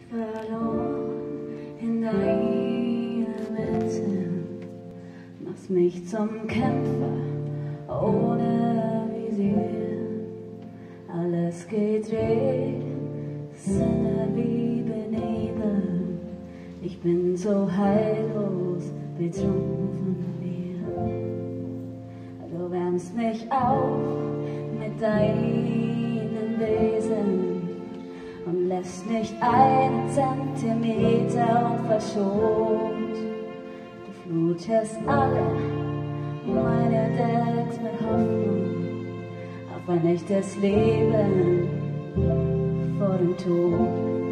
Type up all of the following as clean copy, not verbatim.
verloren in deiner Mitte, machst mich zum Kämpfer ohne Visier. Alles gedreht, Sinne wie benebelt. Ich bin so heillos betrunken von dir. Du wärmst mich auf mit deinen Wesen und lässt nicht einen Zentimeter unverschont. Du flutest alle meine Decks mit Hoffnung auf ein echtes Leben vor dem Tod.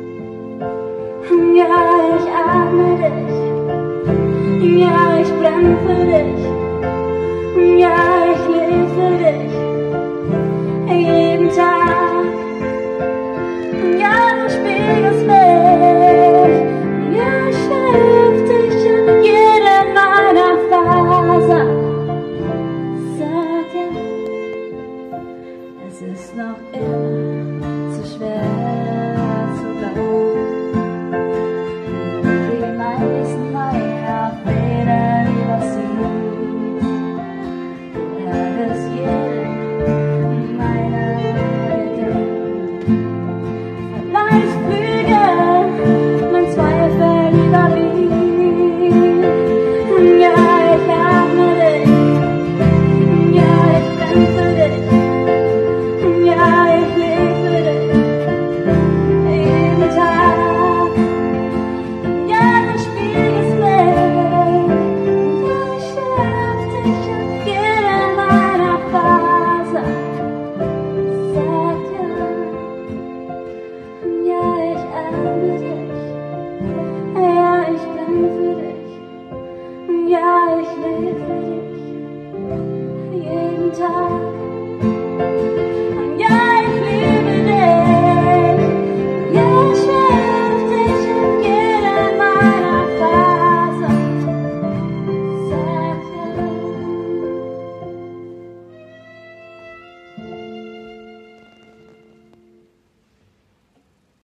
Ja, ich atme dich, ja, ich brenn für dich, ja, ich lebe für dich, jeden Tag, ja, du spielst